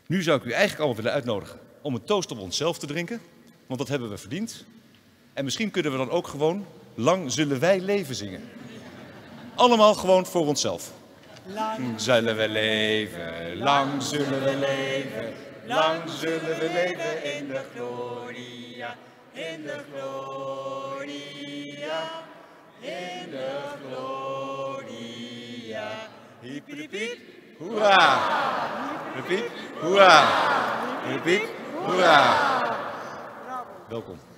Nu zou ik u eigenlijk allemaal willen uitnodigen om een toast op onszelf te drinken, want dat hebben we verdiend. En misschien kunnen we dan ook gewoon Lang zullen wij leven zingen. Allemaal gewoon voor onszelf. Lang zullen we leven, lang zullen we leven, lang zullen we leven in de gloria, in de gloria, in de gloria. Hiep, hiep, hiep, hoera! Hiep, hiep, hoera! Hiep, hiep, hoera! Welkom.